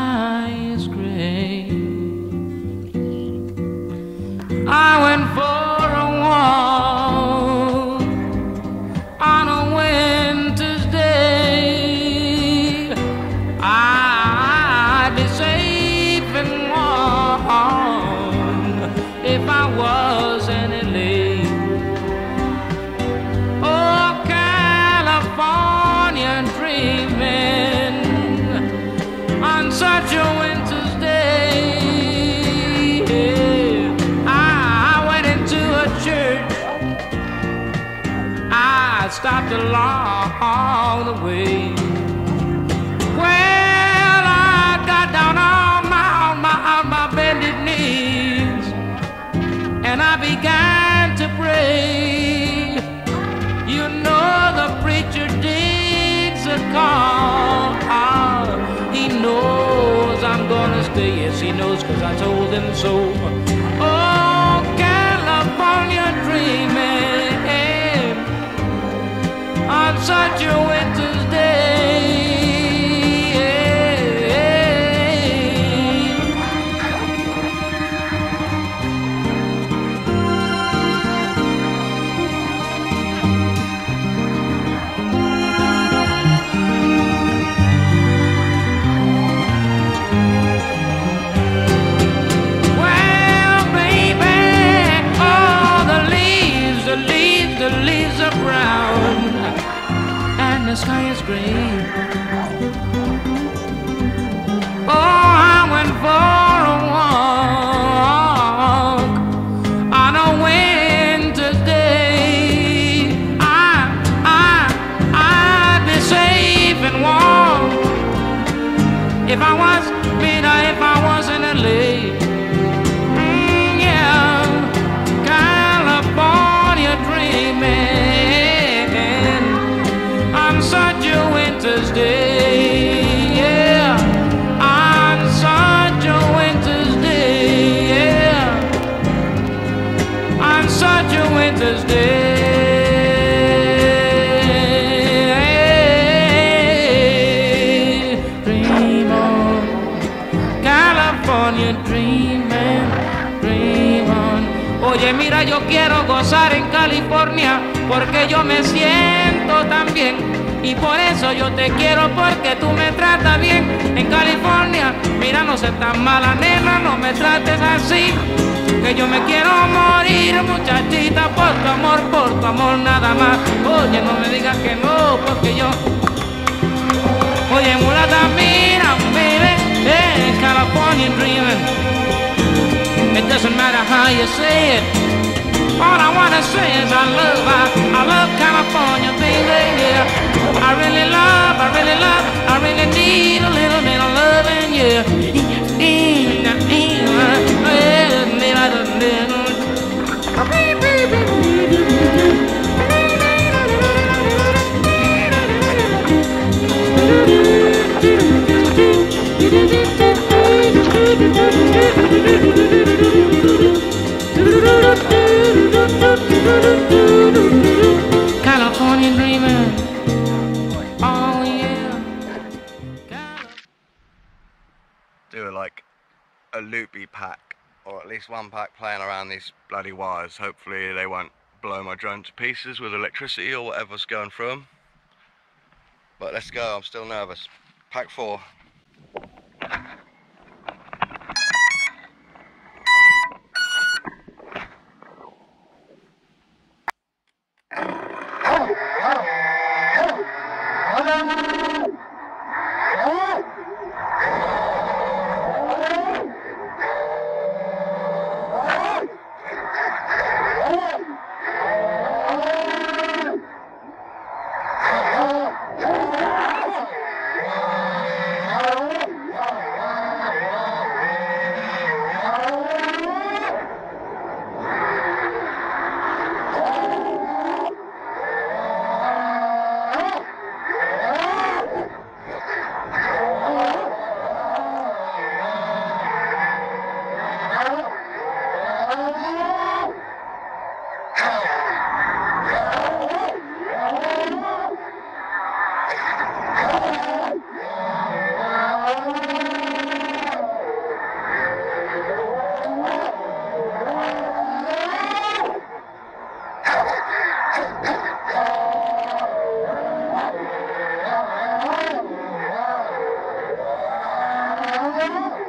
sky is gray. I went for a walk on a winter's day. I'd be safe and warm if I was in LA. Oh, California dreaming on such a winter's day. I went into a church, I stopped along the way. Well, I got down on my bended knees, and I began to pray. You know the preacher digs a call. He knows I'm gonna stay. Yes, he knows, 'cause I told him so. Oh, California dreaming on such a winter's day. The leaves are brown and the sky is gray. Oh, I went for a walk on a winter's day. I'd be safe and warm if I was, if I wasn't late. Dreaming on such a winter's day, yeah, on such a winter's day, yeah, on such a winter's day. Dream on, California dreaming, dream on. Oye, mira, yo quiero gozar en California porque yo me siento tan bien. Y por eso yo te quiero, porque tú me tratas bien. En California, mira, no seas tan mala, nena, no me trates así, que yo me quiero morir, muchachita, por tu amor nada más. Oye, no me digas que no, porque yo... Oye, mulata, mira, baby, California dreaming. It doesn't matter how you say it. All I wanna say is I love California, baby, yeah. I really need a little bit of loving, yeah. California dreaming, oh yeah. Do like a loopy pack, or at least one pack playing around these bloody wires. Hopefully they won't blow my drone to pieces with electricity or whatever's going through them. But let's go, I'm still nervous. Pack 4. Woo!